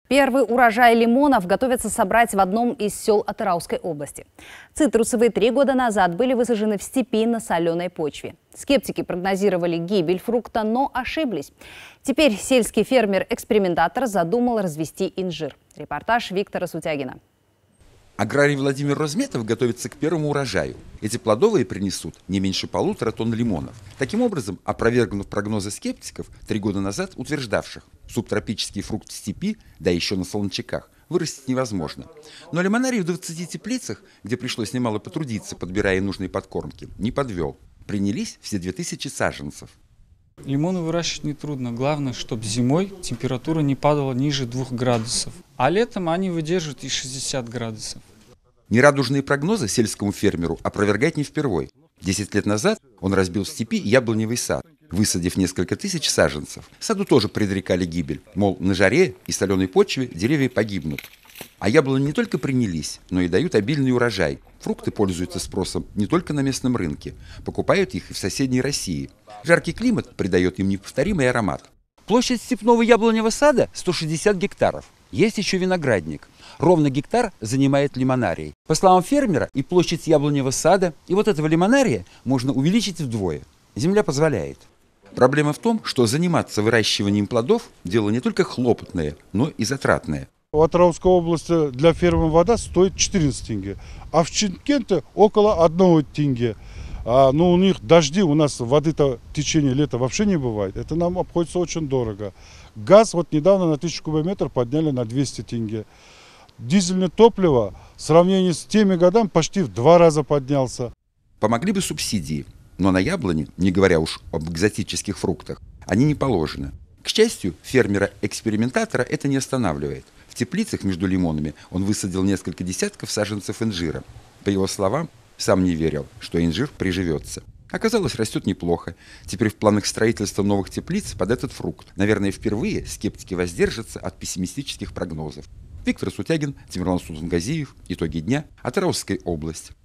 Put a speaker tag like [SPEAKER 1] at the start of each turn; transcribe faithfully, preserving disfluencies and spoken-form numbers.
[SPEAKER 1] Первый урожай лимонов готовятся собрать в одном из сел Атырауской области. Цитрусовые три года назад были высажены в степи на соленой почве. Скептики прогнозировали гибель фрукта, но ошиблись. Теперь сельский фермер-экспериментатор задумал развести инжир. Репортаж Виктора Сутягина.
[SPEAKER 2] Аграрий Владимир Розметов готовится к первому урожаю. Эти плодовые принесут не меньше полутора тонн лимонов. Таким образом, опровергнув прогнозы скептиков, три года назад утверждавших, субтропический фрукт в степи, да еще на солончаках, вырастить невозможно. Но лимонарий в двадцати теплицах, где пришлось немало потрудиться, подбирая нужные подкормки, не подвел. Принялись все две тысячи саженцев.
[SPEAKER 3] Лимоны выращивать нетрудно. Главное, чтобы зимой температура не падала ниже двух градусов. А летом они выдерживают и шестьдесят градусов.
[SPEAKER 2] Нерадужные прогнозы сельскому фермеру опровергать не впервой. Десять лет назад он разбил в степи яблоневый сад, высадив несколько тысяч саженцев. Саду тоже предрекали гибель. Мол, на жаре и соленой почве деревья погибнут. А яблони не только принялись, но и дают обильный урожай. Фрукты пользуются спросом не только на местном рынке. Покупают их и в соседней России. Жаркий климат придает им неповторимый аромат. Площадь степного яблоневого сада – сто шестьдесят гектаров. Есть еще виноградник. Ровно гектар занимает лимонарий. По словам фермера, и площадь яблоневого сада, и вот этого лимонария можно увеличить вдвое. Земля позволяет. Проблема в том, что заниматься выращиванием плодов – дело не только хлопотное, но и затратное.
[SPEAKER 4] В Атырауской области для фермы вода стоит четырнадцать тенге, а в Чимкенте около одного тенге. А, ну, у них дожди, у нас воды-то в течение лета вообще не бывает. Это нам обходится очень дорого. Газ вот недавно на тысячу кубометров подняли на двести тенге. Дизельное топливо в сравнении с теми годами почти в два раза поднялся.
[SPEAKER 2] Помогли бы субсидии, но на яблони, не говоря уж об экзотических фруктах, они не положены. К счастью, фермера-экспериментатора это не останавливает. В теплицах между лимонами он высадил несколько десятков саженцев инжира. По его словам, сам не верил, что инжир приживется. Оказалось, растет неплохо. Теперь в планах строительства новых теплиц под этот фрукт. Наверное, впервые скептики воздержатся от пессимистических прогнозов. Виктор Сутягин, Тимирлан Султангазиев. Итоги дня. Атырауская область.